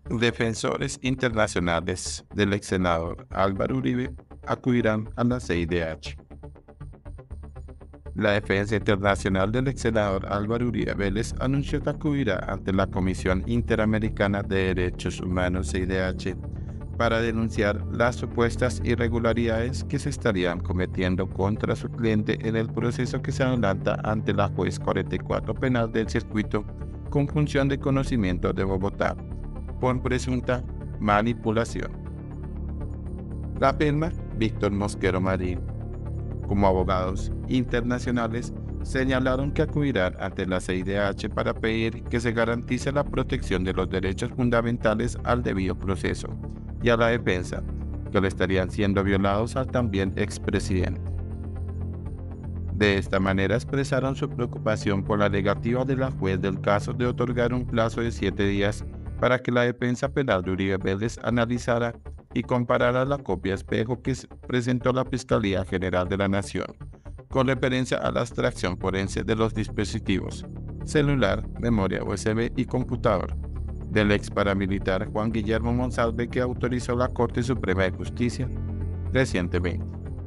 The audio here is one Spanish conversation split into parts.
Defensores internacionales del ex senador Álvaro Uribe acudirán a la CIDH. La defensa internacional del ex senador Álvaro Uribe Vélez anunció que acudirá ante la Comisión Interamericana de Derechos Humanos CIDH para denunciar las supuestas irregularidades que se estarían cometiendo contra su cliente en el proceso que se adelanta ante la juez 44 penal del circuito con función de conocimiento de Bogotá por presunta manipulación. La firma Víctor Mosquera Marín, como abogados internacionales, señalaron que acudirán ante la CIDH para pedir que se garantice la protección de los derechos fundamentales al debido proceso y a la defensa, que le estarían siendo violados al también expresidente. De esta manera expresaron su preocupación por la negativa de la juez del caso de otorgar un plazo de 7 días para que la defensa penal de Uribe Vélez analizara y comparara la copia espejo que presentó la Fiscalía General de la Nación, con referencia a la extracción forense de los dispositivos, celular, memoria USB y computador, del ex paramilitar Juan Guillermo Monsalve que autorizó la Corte Suprema de Justicia recientemente.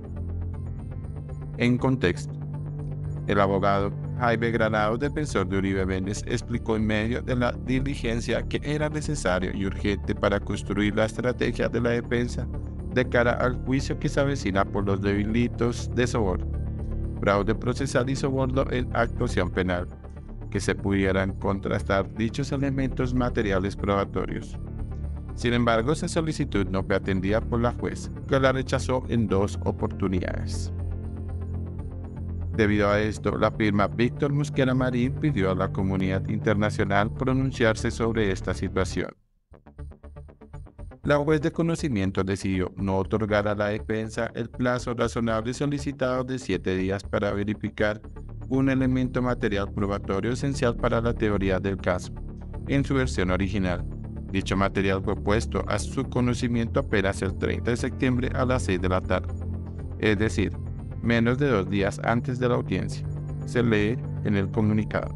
En contexto, el abogado Jaime Granados, defensor de Uribe Vélez, explicó en medio de la diligencia que era necesario y urgente para construir la estrategia de la defensa de cara al juicio que se avecina por los delitos de soborno, fraude procesal y soborno en actuación penal, que se pudieran contrastar dichos elementos materiales probatorios. Sin embargo, esa solicitud no fue atendida por la juez, que la rechazó en 2 oportunidades. Debido a esto, la firma Víctor Mosquera Marín pidió a la comunidad internacional pronunciarse sobre esta situación. La juez de conocimiento decidió no otorgar a la defensa el plazo razonable solicitado de 7 días para verificar un elemento material probatorio esencial para la teoría del caso. En su versión original, dicho material fue puesto a su conocimiento apenas el 30 de septiembre a las 6 de la tarde, es decir, menos de 2 días antes de la audiencia, se lee en el comunicado.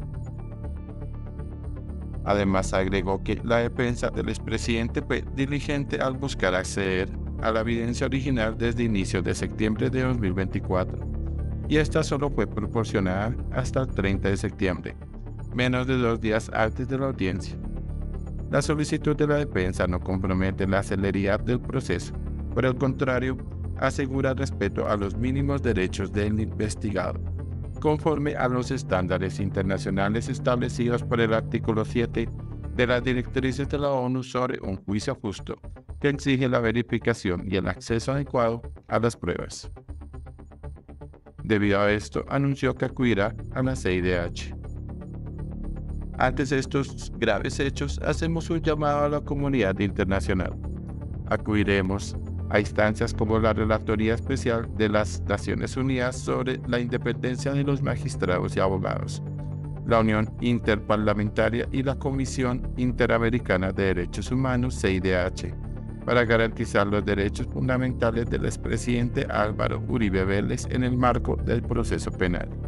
Además, agregó que la defensa del expresidente fue diligente al buscar acceder a la evidencia original desde inicios de septiembre de 2024, y esta solo fue proporcionada hasta el 30 de septiembre, menos de 2 días antes de la audiencia. La solicitud de la defensa no compromete la celeridad del proceso, por el contrario, asegura respeto a los mínimos derechos del investigado, conforme a los estándares internacionales establecidos por el artículo 7 de las directrices de la ONU sobre un juicio justo, que exige la verificación y el acceso adecuado a las pruebas. Debido a esto, anunció que acudirá a la CIDH. Ante estos graves hechos, hacemos un llamado a la comunidad internacional. Acudiremos a instancias como la Relatoría Especial de las Naciones Unidas sobre la independencia de los magistrados y abogados, la Unión Interparlamentaria y la Comisión Interamericana de Derechos Humanos CIDH, para garantizar los derechos fundamentales del expresidente Álvaro Uribe Vélez en el marco del proceso penal.